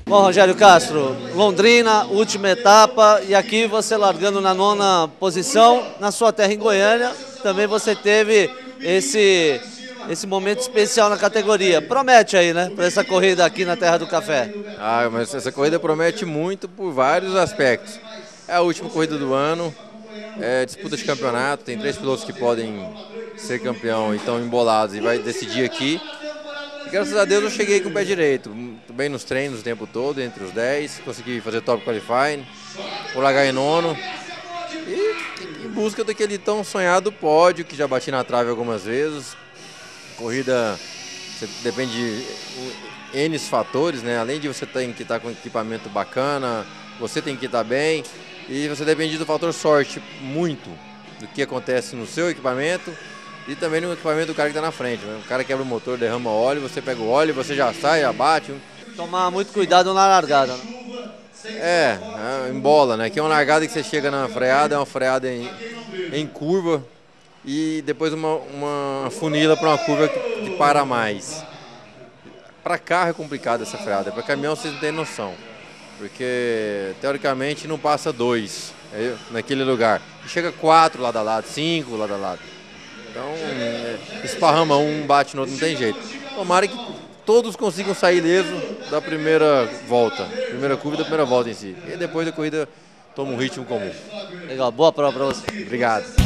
Bom, Rogério Castro, Londrina, última etapa, e aqui você largando na 9ª posição, na sua terra em Goiânia, também você teve esse momento especial na categoria. Promete aí, né, para essa corrida aqui na Terra do Café. Mas essa corrida promete muito por vários aspectos. É a última corrida do ano, é disputa de campeonato, tem 3 pilotos que podem ser campeão e estão embolados e vai decidir aqui. E graças a Deus eu cheguei com o pé direito, bem nos treinos o tempo todo, entre os 10, consegui fazer top qualifying, vou largar em 9º e em busca daquele tão sonhado pódio que já bati na trave algumas vezes. Corrida depende de N fatores, né? Além de você ter que estar com equipamento bacana, você tem que estar bem e você depende do fator sorte muito do que acontece no seu equipamento e também no equipamento do cara que está na frente, né? O cara quebra o motor, derrama óleo, você pega o óleo, você já sai, abate. Tomar muito cuidado na largada, né? Embola, né? Que é uma largada que você chega na freada, é uma freada em curva e depois uma funila para uma curva que para mais. Para carro é complicado essa freada, para caminhão vocês não têm noção, porque teoricamente não passa 2 naquele lugar, chega 4 lado a lado, 5 lado a lado, então esparrama um, bate no outro, não tem jeito. Tomara que todos consigam sair ileso da primeira volta, primeira curva da primeira volta em si, e depois a corrida toma um ritmo comum. Legal, boa prova para você. Obrigado.